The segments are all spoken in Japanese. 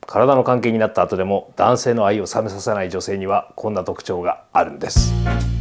体の関係になった後でも男性の愛を冷めさせない女性にはこんな特徴があるんです。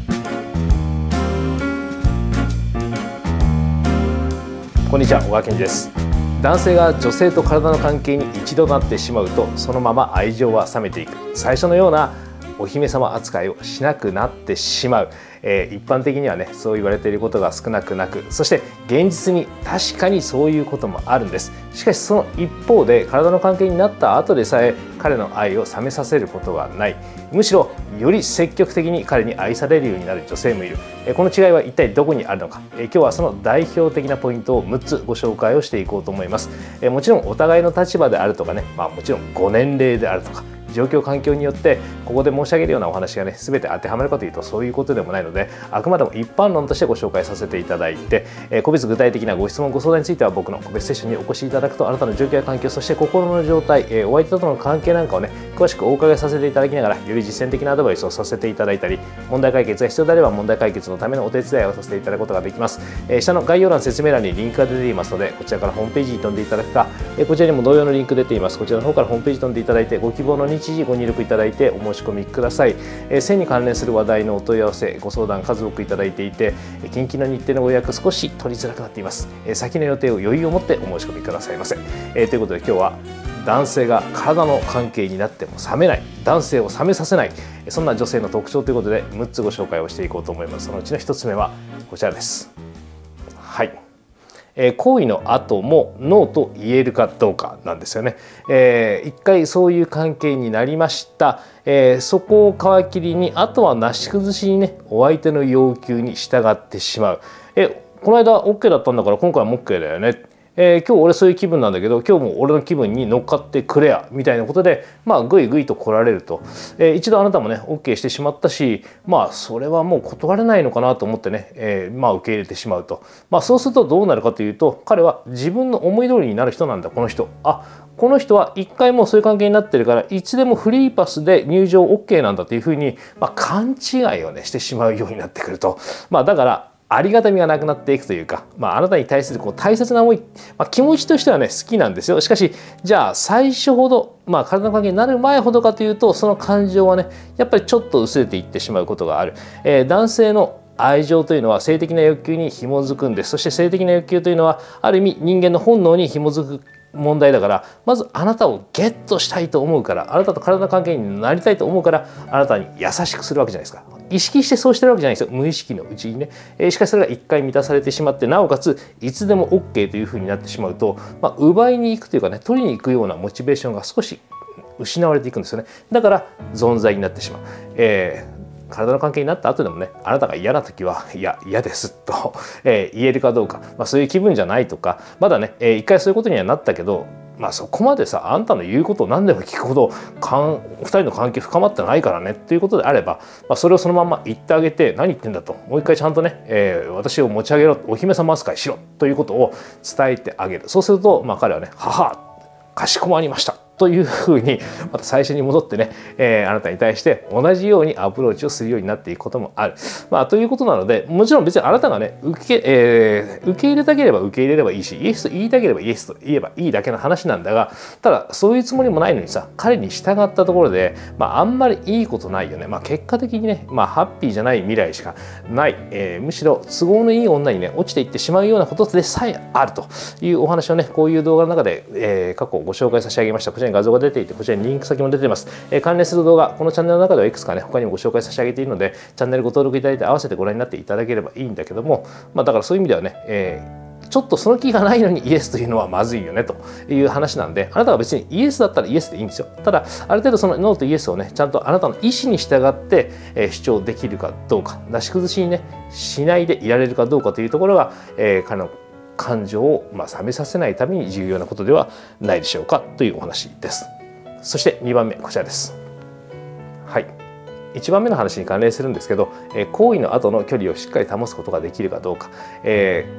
こんにちは、小川健二です。男性が女性と体の関係に一度なってしまうと、そのまま愛情は冷めていく。最初のようなお姫様扱いをしなくなってしまう。一般的にはね、そう言われていることが少なくなく、そして現実に確かにそういうこともあるんです。しかしその一方で、体の関係になった後でさえ彼の愛を冷めさせることはない。むしろより積極的に彼に愛されるようになる女性もいる。この違いは一体どこにあるのか。今日はその代表的なポイントを6つご紹介をしていこうと思います。もちろんお互いの立場であるとかね、もちろんご年齢であるとか状況環境によってここで申し上げるようなお話がね全て当てはまるかというとそういうことでもないので、あくまでも一般論としてご紹介させていただいて、個別具体的なご質問ご相談については僕の個別セッションにお越しいただくと、あなたの状況や環境、そして心の状態、お相手との関係なんかをね詳しくお伺いさせていただきながら、より実践的なアドバイスをさせていただいたり、問題解決が必要であれば問題解決のためのお手伝いをさせていただくことができます。下の概要欄説明欄にリンクが出ていますので、こちらからホームページに飛んでいただくか、こちらにも同様のリンク出ています。こちらの方からホームページ飛んでいただいて、ご希望の日時ご入力いただいてお申し込みください。性に関連する話題のお問い合わせご相談数多くいただいていて、近々の日程のご予約少し取りづらくなっています。先の予定を余裕を持ってお申し込みくださいませ。ということで今日は男性が体の関係になっても冷めない、男性を冷めさせない、そんな女性の特徴ということで6つご紹介をしていこうと思います。そのうちの1つ目はこちらです。はい、行為の後もノーと言えるかどうかなんですよね。一回そういう関係になりました。そこを皮切りにあとはなし崩しにねお相手の要求に従ってしまう。この間 OK だったんだから今回も OK だよね。今日俺そういう気分なんだけど今日も俺の気分に乗っかってくれやみたいなことでぐいぐいと来られると、一度あなたもね OK してしまったし、それはもう断れないのかなと思ってね、受け入れてしまうと、そうするとどうなるかというと、彼は自分の思い通りになる人なんだこの人。この人は一回もうそういう関係になってるからいつでもフリーパスで入場 OK なんだというふうに、勘違いをねしてしまうようになってくると、だからありがたみがなくなっていくというか、あなたに対する大切な思い、気持ちとしてはね好きなんですよ。しかしじゃあ最初ほど、体の関係になる前ほどかというと、その感情はねやっぱりちょっと薄れていってしまうことがある。男性の愛情というのは性的な欲求に紐づくんです。そして性的な欲求というのはある意味人間の本能に紐づく問題だから、まずあなたをゲットしたいと思うから、あなたと体の関係になりたいと思うから、あなたに優しくするわけじゃないですか。意識してそうしてるわけじゃないですよ、無意識のうちにね。しかしそれが一回満たされてしまって、なおかついつでも OK というふうになってしまうと、奪いに行くというかね、取りに行くようなモチベーションが少し失われていくんですよね。だから存在になってしまう。体の関係になった後でもね、あなたが嫌な時は「いや嫌です」と言えるかどうか、そういう気分じゃないとか、まだね一回そういうことにはなったけど、そこまでさあんたの言うことを何でも聞くほど2人の関係深まってないからねということであれば、それをそのまま言ってあげて、何言ってんだと、もう一回ちゃんとね、私を持ち上げろ、お姫様扱いしろということを伝えてあげる。そうすると彼はね「ははかしこまりました」というふうにまた最初に戻ってね、あなたに対して同じようにアプローチをするようになっていくこともある。ということなので、もちろん別にあなたがね受け入れたければ受け入れればいいし、イエスと言いたければイエスと言えばいいだけの話なんだが、ただそういうつもりもないのにさ、彼に従ったところで、あんまりいいことないよね。結果的にね、ハッピーじゃない未来しかない、むしろ都合のいい女にね落ちていってしまうようなことでさえあるというお話をね、こういう動画の中で、過去ご紹介差し上げました。こちらに画像が出ていて、こちらにリンク先も出ています。関連する動画、このチャンネルの中ではいくつかね他にもご紹介差し上げているので、チャンネルご登録いただいて合わせてご覧になっていただければいいんだけども、だからそういう意味ではね、ちょっとその気がないのにイエスというのはまずいよねという話なんで、あなたは別にイエスだったらイエスでいいんですよ。ただある程度そのノーとイエスをねちゃんとあなたの意思に従って、主張できるかどうか、なし崩しにねしないでいられるかどうかというところが、彼の感情を冷めさせないために重要なことではないでしょうかというお話です。そして2番目こちらです。はい、1番目の話に関連するんですけど、行為の後の距離をしっかり保つことができるかどうか。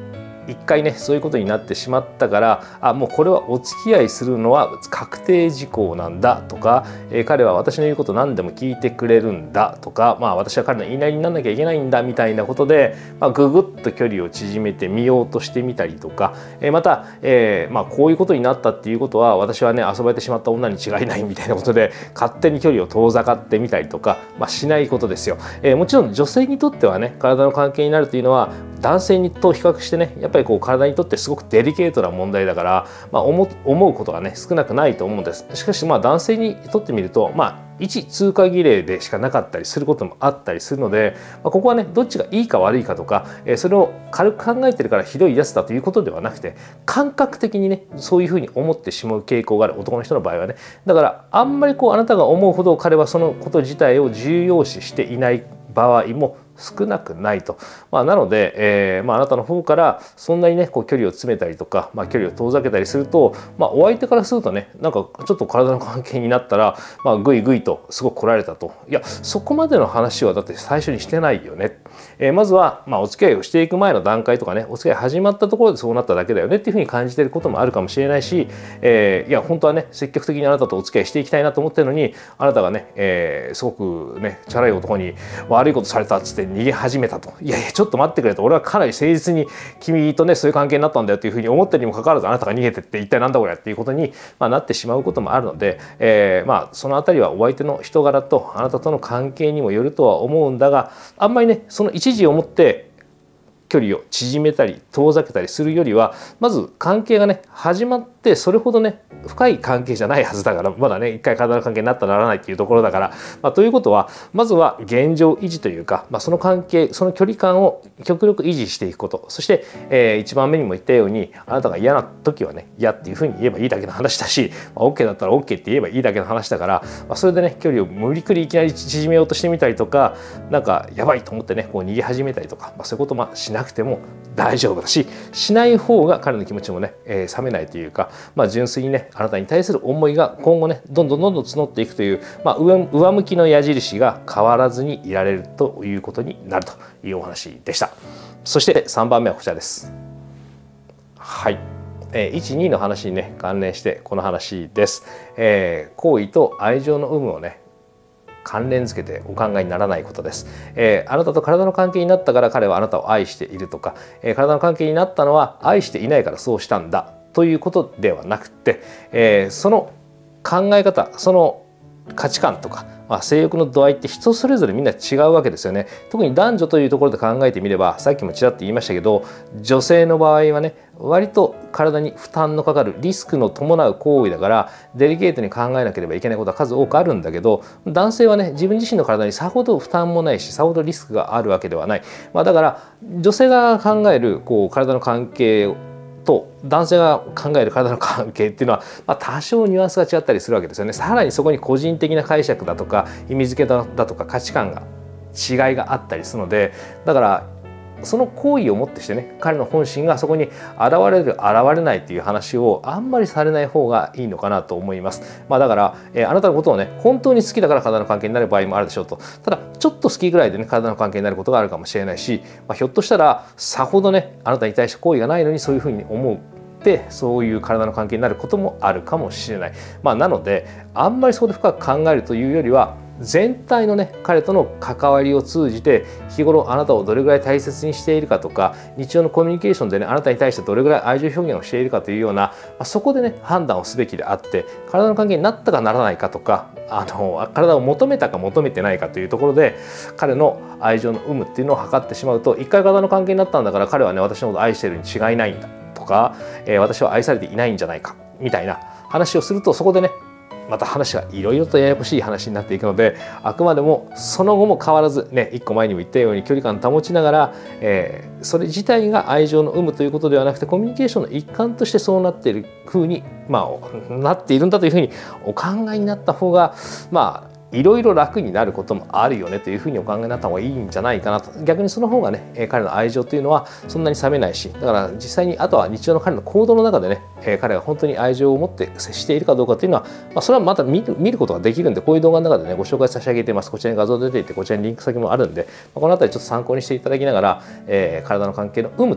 一回ねそういうことになってしまったから、もうこれはお付き合いするのは確定事項なんだとか、彼は私の言うこと何でも聞いてくれるんだとか、私は彼の言いなりにならなきゃいけないんだみたいなことで、ぐぐっと距離を縮めてみようとしてみたりとか、また、こういうことになったっていうことは私はね遊ばれてしまった女に違いないみたいなことで勝手に距離を遠ざかってみたりとか、しないことですよ。もちろん女性にとってはね体の関係になるというのは男性と比較してねやっぱり体にとってすごくデリケートな問題だから、思うことがね少なくないと思うんです。しかし男性にとってみると一通過儀礼でしかなかったりすることもあったりするので、ここはねどっちがいいか悪いかとか、それを軽く考えてるからひどいやつだということではなくて、感覚的にねそういうふうに思ってしまう傾向がある男の人の場合はね、だからあんまりあなたが思うほど彼はそのこと自体を重要視していない場合も少なくないと。なので、あなたの方からそんなにね距離を詰めたりとか、距離を遠ざけたりすると、お相手からするとねなんかちょっと体の関係になったら、ぐいぐいとすごく来られたと。いやそこまでの話はだって最初にしてないよね。まずは、お付き合いをしていく前の段階とかね、お付き合い始まったところでそうなっただけだよねっていうふうに感じていることもあるかもしれないし、いや本当はね積極的にあなたとお付き合いしていきたいなと思ってるのに、あなたがね、すごくねチャラい男に悪いことされたっつって逃げ始めたと。いやいやちょっと待ってくれと、俺はかなり誠実に君とねそういう関係になったんだよっていうふうに思ってるにもかかわらず、あなたが逃げてって一体なんだこれっていうことに、なってしまうこともあるので、そのあたりはお相手の人柄とあなたとの関係にもよるとは思うんだが、あんまりねその一時をもって距離を縮めたり遠ざけたりするよりは、まず関係がね始まってそれほどね深い関係じゃないはずだから、まだね一回体の関係になったらならないっていうところだから、ということはまずは現状維持というか、その関係その距離感を極力維持していくこと、そして、1番目にも言ったように、あなたが嫌な時はね嫌っていうふうに言えばいいだけの話だし、OK だったら OK って言えばいいだけの話だから、それでね距離を無理くりいきなり縮めようとしてみたりとか、なんかやばいと思ってね逃げ始めたりとか、そういうことしなくても大丈夫だし、しない方が彼の気持ちもね、冷めないというか、純粋にねあなたに対する思いが今後ねどんどん募っていくという、上向きの矢印が変わらずにいられるということになるというお話でした。そして3番目はこちらです。はい、1、2の話にね関連してこの話です。好意と愛情の有無をね関連付けてお考えにならないことです。あなたと体の関係になったから彼はあなたを愛しているとか、体の関係になったのは愛していないからそうしたんだということではなくて、その考え方、その価値観とか、性欲の度合いって人それぞれみんな違うわけですよね。特に男女というところで考えてみれば、さっきもちらっと言いましたけど、女性の場合はね割と体に負担のかかるリスクの伴う行為だから、デリケートに考えなければいけないことは数多くあるんだけど、男性はね自分自身の体にさほど負担もないし、さほどリスクがあるわけではない。だから女性が考える体の関係と男性が考える体の関係っていうのは、多少ニュアンスが違ったりするわけですよね。さらにそこに個人的な解釈だとか意味付けだとか価値観が違いがあったりするので、だからその行為をもってしてね彼の本心がそこに現れる現れないっていう話をあんまりされない方がいいのかなと思います。だから、あなたのことをね本当に好きだから体の関係になる場合もあるでしょうと。ただちょっと好きぐらいでね体の関係になることがあるかもしれないし、ひょっとしたらさほどねあなたに対して好意がないのにそういうふうに思うでそういう体の関係になることもあるかもしれない。なのであんまりそこで深く考えるというよりは、全体のね彼との関わりを通じて日頃あなたをどれぐらい大切にしているかとか、日常のコミュニケーションでねあなたに対してどれぐらい愛情表現をしているかというような、そこでね判断をすべきであって、体の関係になったかならないかとか、体を求めたか求めてないかというところで彼の愛情の有無っていうのを測ってしまうと、一回体の関係になったんだから彼はね私のことを愛しているに違いないんだとか、私は愛されていないんじゃないかみたいな話をすると、そこでねまた話がいろいろとややこしい話になっていくので、あくまでもその後も変わらずね一個前にも言ったように距離感を保ちながら、それ自体が愛情の有無ということではなくてコミュニケーションの一環としてそうなっている風になっているんだというふうにお考えになった方がいろいろ楽になることもあるよねというふうにお考えになった方がいいんじゃないかなと。逆にその方がね彼の愛情というのはそんなに冷めないし、だから実際にあとは日常の彼の行動の中でね彼が本当に愛情を持って接しているかどうかというのは、それはまた見ることができるんで、こういう動画の中でねご紹介差し上げています。こちらに画像出ていてこちらにリンク先もあるんで、この辺りちょっと参考にしていただきながら、体の関係の有無と、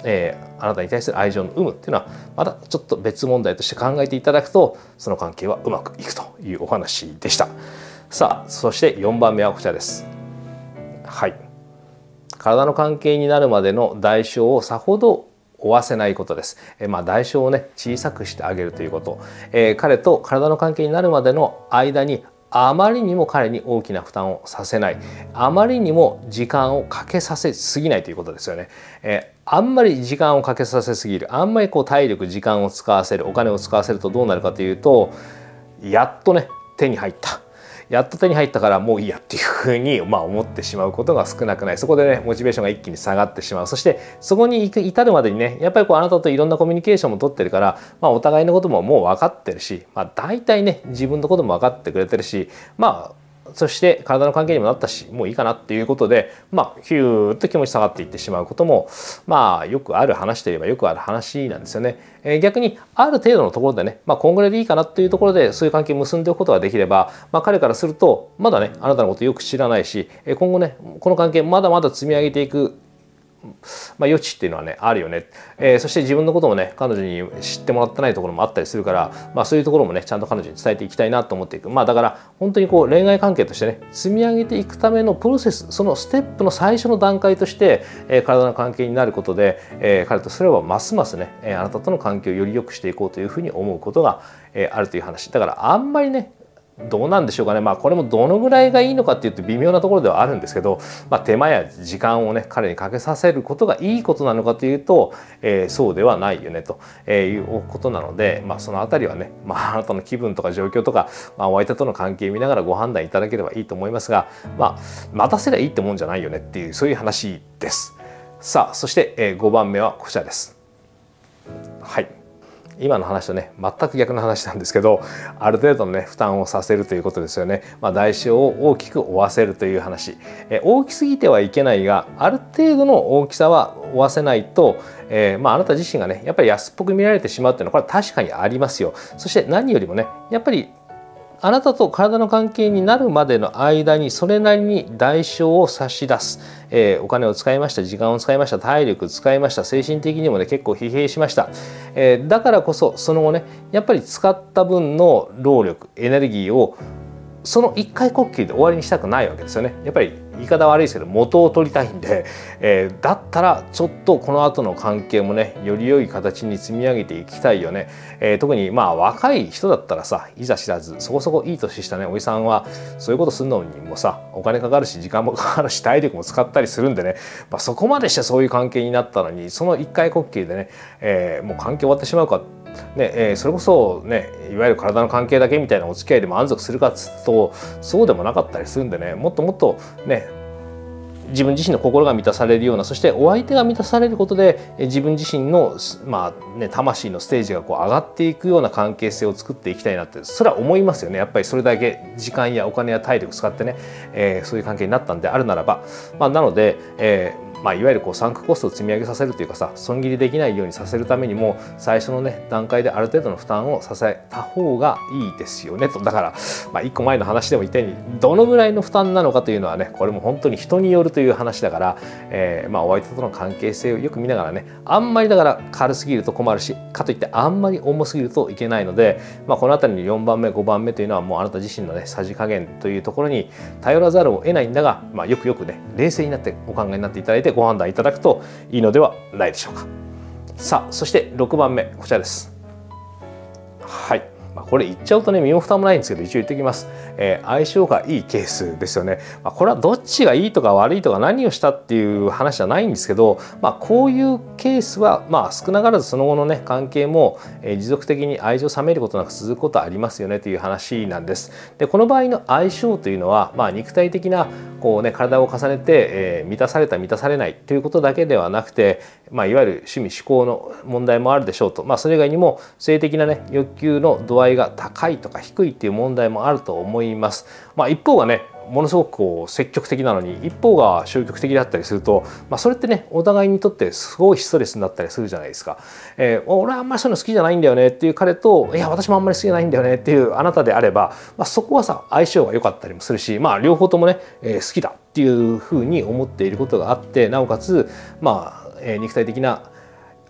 あなたに対する愛情の有無っていうのはまたちょっと別問題として考えていただくと、その関係はうまくいくというお話でした。さあ、そして4番目はこちらです。はい、体の関係になるまでの代償をさほど負わせないことです。代償をね小さくしてあげるということ、彼と体の関係になるまでの間にあまりにも彼に大きな負担をさせない、あまりにも時間をかけさせすぎないということですよね。あんまり時間をかけさせすぎる、あんまり体力時間を使わせる、お金を使わせるとどうなるかというと、やっとね手に入った、やっと手に入ったからもういいやっていうふうに思ってしまうことが少なくない。そこでねモチベーションが一気に下がってしまう。そしてそこに至るまでにね、やっぱりあなたといろんなコミュニケーションも取ってるから、お互いのことももう分かってるし、大体ね自分のことも分かってくれてるし、そして体の関係にもなったし、もういいかなっていうことでヒューッと気持ち下がっていってしまうこともよくある話といえばよくある話なんですよね。逆にある程度のところでね、こんぐらいでいいかなっていうところでそういう関係を結んでおくことができれば、彼からするとまだねあなたのことよく知らないし、今後ねこの関係まだまだ積み上げていく余地っていうのはねあるよね。そして自分のこともね彼女に知ってもらってないところもあったりするから、そういうところもねちゃんと彼女に伝えていきたいなと思っていく。だから本当に恋愛関係としてね積み上げていくためのプロセス、そのステップの最初の段階として、体の関係になることで、彼とすればますますね、あなたとの関係をより良くしていこうというふうに思うことが、あるという話だから、あんまりねどうなんでしょうかね。これもどのぐらいがいいのかっていうと微妙なところではあるんですけど、手間や時間をね彼にかけさせることがいいことなのかというと、そうではないよねということなので、そのあたりはね、あなたの気分とか状況とか、お相手との関係を見ながらご判断いただければいいと思いますが、待たせりゃいいってもんじゃないよねっていう、そういう話です。さあ、そして、5番目はこちらです。はい、今の話とね全く逆の話なんですけど、ある程度のね負担をさせるということですよね。代償を大きく負わせるという話、大きすぎてはいけないが、ある程度の大きさは負わせないと、あなた自身がねやっぱり安っぽく見られてしまうっていうのはこれは確かにありますよ。そして何よりもねやっぱりあなたと体の関係になるまでの間にそれなりに代償を差し出す、お金を使いました、時間を使いました、体力使いました、精神的にもね結構疲弊しました、だからこそその後ねやっぱり使った分の労力エネルギーをその一回呼吸で終わりにしたくないわけですよね。やっぱり言い方悪いですけど元を取りたいんで、だったらちょっとこの後の関係もねより良い形に積み上げていきたいよね。特に若い人だったらさ、いざ知らずそこそこいい年したねおじさんはそういうことするのにもさお金かかるし時間もかかるし体力も使ったりするんでね、そこまでしてそういう関係になったのにその一回呼吸でね、もう関係終わってしまうかね、それこそねいわゆる体の関係だけみたいなお付き合いで満足するかっつうとそうでもなかったりするんでね、もっともっとね自分自身の心が満たされるような、そしてお相手が満たされることで自分自身の魂のステージが上がっていくような関係性を作っていきたいなってそれは思いますよね。やっぱりそれだけ時間やお金や体力使ってね、そういう関係になったんであるならば、なので、いわゆるサンクコストを積み上げさせるというかさ、損切りできないようにさせるためにも最初のね段階である程度の負担をさせた方がいいですよねと。だから1個前の話でも言ったようにどのぐらいの負担なのかというのはねこれも本当に人によるという話だから、お相手との関係性をよく見ながらね、あんまりだから軽すぎると困るし、かといってあんまり重すぎるといけないので、この辺りの4番目5番目というのはもうあなた自身のねさじ加減というところに頼らざるを得ないんだが、よくよくね冷静になってお考えになっていただいてご判断いただくといいのではないでしょうか。さあ、そして6番目こちらです。はい、これ言っちゃうとね身も蓋もないんですけど一応言っておきます。相性がいいケースですよね。これはどっちがいいとか悪いとか何をしたっていう話じゃないんですけど、こういうケースは少なからずその後のね関係も持続的に愛情冷めることなく続くことありますよねという話なんです。でこの場合の相性というのは、肉体的な体を重ねて、満たされた満たされないということだけではなくて、いわゆる趣味嗜好の問題もあるでしょうと、それ以外にも性的なね欲求の度合いが高いとか低いっていう問題もあると思います。一方がねものすごく積極的なのに一方が消極的だったりすると、それってねお互いにとってすごいストレスになったりするじゃないですか。俺はあんまりそういうの好きじゃないんだよねっていう彼と、いや私もあんまり好きじゃないんだよねっていうあなたであれば、そこはさ相性が良かったりもするし、両方ともね、好きだっていうふうに思っていることがあって、なおかつ肉体的な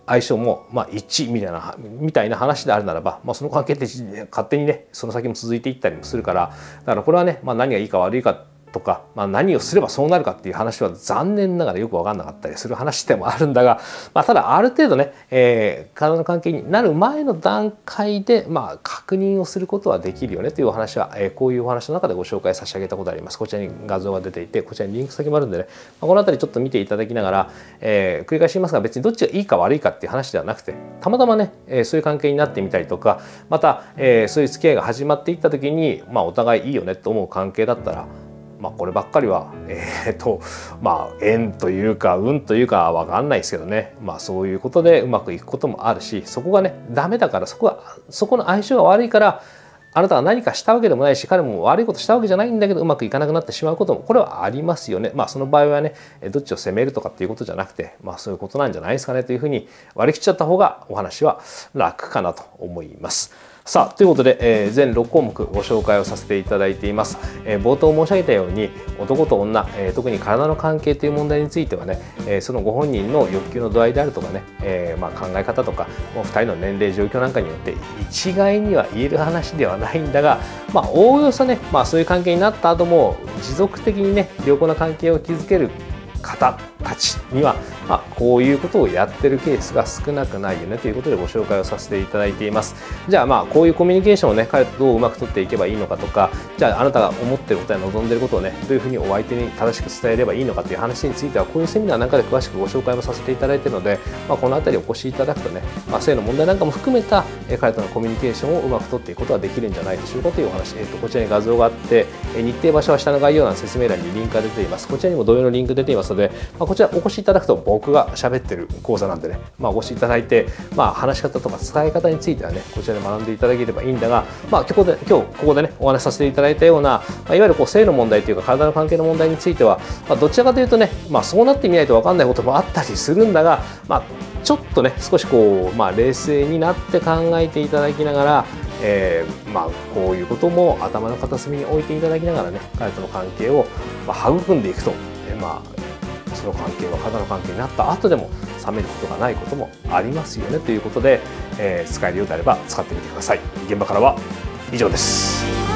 相性も1みたいな話であるならば、その関係って勝手にねその先も続いていったりもするから、だからこれはね、何がいいか悪いかとか、何をすればそうなるかっていう話は残念ながらよく分かんなかったりする話でもあるんだが、ただある程度ね、体の関係になる前の段階で確認をすることはできるよねというお話は、こういうお話の中でご紹介差し上げたことあります。こちらに画像が出ていて、こちらにリンク先もあるんでね、この辺りちょっと見ていただきながら、繰り返し言いますが、別にどっちがいいか悪いかっていう話ではなくて、たまたまね、そういう関係になってみたりとか、また、そういう付き合いが始まっていった時に、お互いいいよねと思う関係だったら、こればっかりは縁というか運というか分かんないですけどね、そういうことでうまくいくこともあるし、そこがねダメだから、そこの相性が悪いからあなたが何かしたわけでもないし、彼も悪いことしたわけじゃないんだけどうまくいかなくなってしまうこともこれはありますよね。その場合はねどっちを責めるとかっていうことじゃなくて、そういうことなんじゃないですかねというふうに割り切っちゃった方がお話は楽かなと思います。さあということで、全6項目ご紹介をさせていただいています。冒頭申し上げたように男と女、特に体の関係という問題についてはね、そのご本人の欲求の度合いであるとかね、考え方とかもう2人の年齢状況なんかによって一概には言える話ではないんだが、おおよそね、そういう関係になった後も持続的にね良好な関係を築ける方たちには、こういうことをやってるケースが少なくないよねということでご紹介をさせていただいています。じゃあこういうコミュニケーションをね彼とどううまく取っていけばいいのかとか、じゃああなたが思ってることや望んでることをねどういうふうにお相手に正しく伝えればいいのかという話についてはこういうセミナーなんかで詳しくご紹介もさせていただいているので、この辺りお越しいただくとね、性の問題なんかも含めた彼とのコミュニケーションをうまく取っていくことができるんじゃないでしょうかというお話、こちらに画像があって日程場所は下の概要欄説明欄にリンクが出ています。こちらにも同様のリンク出ていますので、こちらお越しいただくと僕が喋ってる講座なんでね、お越しいただいて、話し方とか伝え方についてはねこちらで学んでいただければいいんだが、今日ここでねお話しさせていただいたような、いわゆる性の問題というか体の関係の問題については、どちらかというとね、そうなってみないと分かんないこともあったりするんだが、ちょっとね少し冷静になって考えていただきながら、こういうことも頭の片隅に置いていただきながらね彼との関係を育んでいくと、その関係は体の関係になった後でも冷めることがないこともありますよねということで、使えるようであれば使ってみてください。現場からは以上です。